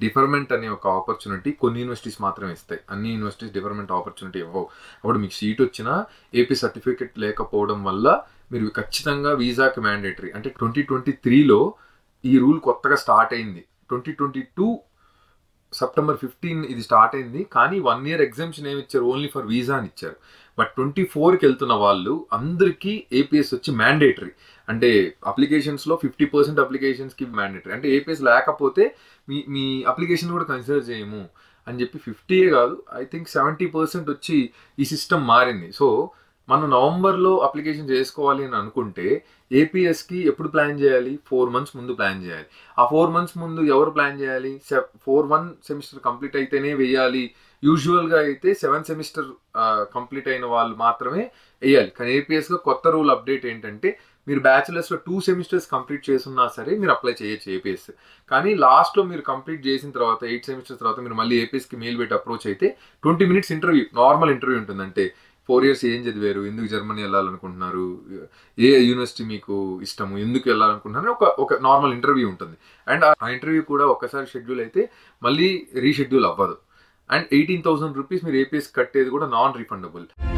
Deferment అనే ఒక opportunity కొన్ని యూనివర్సిటీస్ మాత్రమే ఇస్తాయి. అన్ని యూనివర్సిటీస్ డిఫర్మెంట్ ఆపర్చునిటీ ఇవ్వవు. అప్పుడు మీకు సీట్ వచ్చినా ఏపీ సర్టిఫికేట్ లేకపోవడం వల్ల మీరు ఖచ్చితంగా వీసాకి మ్యాండేటరీ. అంటే 2023లో ఈ రూల్ కొత్తగా స్టార్ట్ అయింది. 2022 సెప్టెంబర్ 15 ఇది స్టార్ట్ అయింది. కానీ 1 year ఎగ్జామ్షన్ ఏమి ఇచ్చారు, ఓన్లీ ఫర్ వీసా అని ఇచ్చారు. బట్ 24కి వెళ్తున్న వాళ్ళు అందరికీ ఏపీఎస్ వచ్చి మ్యాండేటరీ. అంటే అప్లికేషన్స్లో 50% అప్లికేషన్స్కి మ్యాండేటరీ. అంటే ఏపీఎస్ లేకపోతే మీ అప్లికేషన్ కూడా కన్సిడర్ చేయము అని చెప్పి 50 కాదు, ఐ థింక్ 70% వచ్చి ఈ సిస్టమ్ మారింది. సో మనం నవంబర్లో అప్లికేషన్ చేసుకోవాలి అని అనుకుంటే ఏపీఎస్కి ఎప్పుడు ప్లాన్ చేయాలి? 4 months ముందు ప్లాన్ చేయాలి. ఆ 4 months ముందు ఎవరు ప్లాన్ చేయాలి? 1 సెమిస్టర్ కంప్లీట్ అయితేనే వేయాలి. యూజువల్గా అయితే 7 సెమిస్టర్ కంప్లీట్ అయిన వాళ్ళు మాత్రమే వేయాలి. కానీ ఏపీఎస్లో కొత్త రూల్ అప్డేట్ ఏంటంటే మీరు బ్యాచిలర్స్లో 2 సెమిస్టర్స్ కంప్లీట్ చేస్తున్నా సరే మీరు అప్లై చేయొచ్చు ఏపీఎస్. కానీ లాస్ట్లో మీరు కంప్లీట్ చేసిన తర్వాత 8 సెమిస్టర్స్ తర్వాత మీరు మళ్ళీ ఏపీఎస్కి మెయిల్ పెట్టి అప్రోచ్ అయితే 20 minutes ఇంటర్వ్యూ, నార్మల్ ఇంటర్వ్యూ ఉంటుంది. అంటే 4 years ఏం చదివారు, ఎందుకు జర్మనీ వెళ్ళాలనుకుంటున్నారు, ఏ యూనివర్సిటీ మీకు ఇష్టము, ఎందుకు వెళ్ళాలనుకుంటున్నారు, ఒక నార్మల్ ఇంటర్వ్యూ ఉంటుంది. అండ్ ఆ ఇంటర్వ్యూ కూడా ఒక్కసారి షెడ్యూల్ అయితే మళ్ళీ రీషెడ్యూల్ అవ్వదు. అండ్ 18,000 rupees మీరు ఏపీఎస్ కట్టేది కూడా నాన్ రీఫండబుల్.